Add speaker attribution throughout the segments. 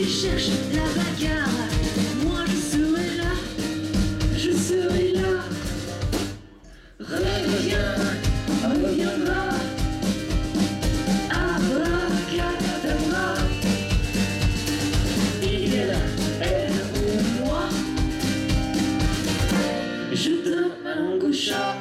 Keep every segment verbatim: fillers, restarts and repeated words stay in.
Speaker 1: s'ils cherchent la bagarre, moi je serai là, je serai là. Reviens, reviendra, abracadabra. Il, elle ou moi, je donne ma langue au chat.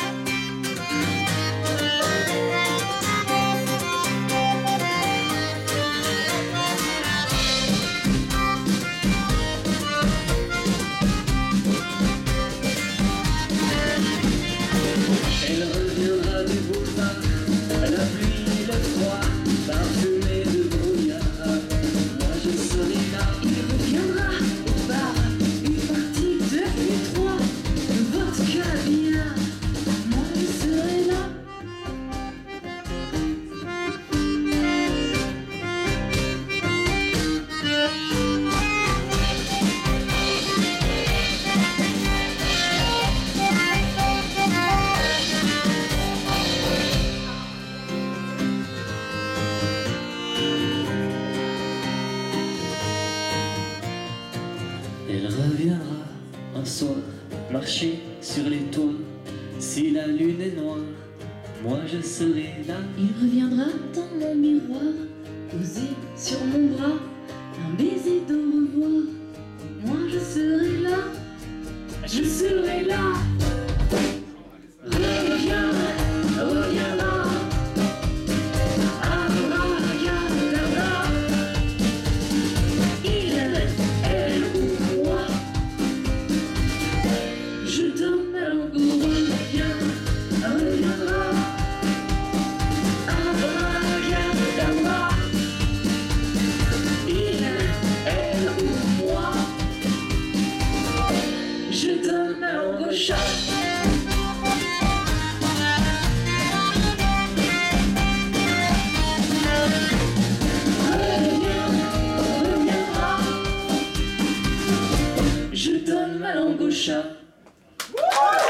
Speaker 1: Elle reviendra du boulevard, la pluie, le froid, parfumé de brouillard. Moi je serai là. Il reviendra au bar, une partie de U trois, vodka bien. Moi je serai là. Elle reviendra un soir, marcher sur les toits. Si la lune est noire, moi je serai là.
Speaker 2: Il reviendra dans mon miroir, posé sur mon bras, un baiser de revoir. Moi je serai là,
Speaker 1: Je serai là. Reviens, reviendra, abracadabra. Il, elle ou moi, je donne ma langue au reviens, reviendra, abracadabra. Il, elle ou moi, je donne ma langue au chat. Reviens, reviendra, je donne ma langue au chat.